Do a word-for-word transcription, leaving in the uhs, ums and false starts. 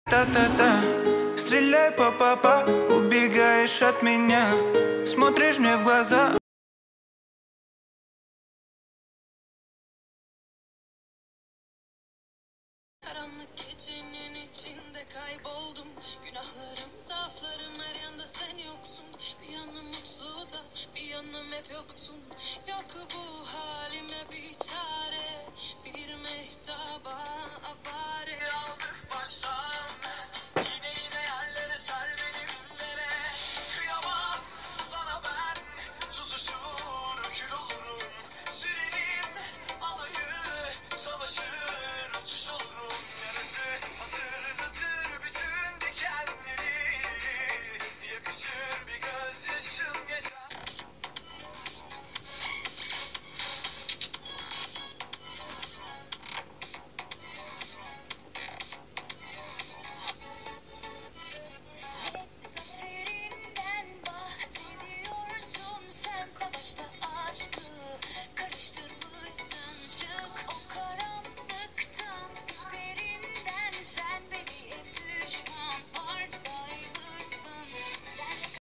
Та-та-та, стреляй, па-па-па, убегаешь от меня, смотришь мне в глаза. Karanlık gecenin içinde kayboldum. Günahlarım, zaaflarım, her yanda sen yoksun. Bir yanım mutlu da bir yanım hep yoksun. Yok bu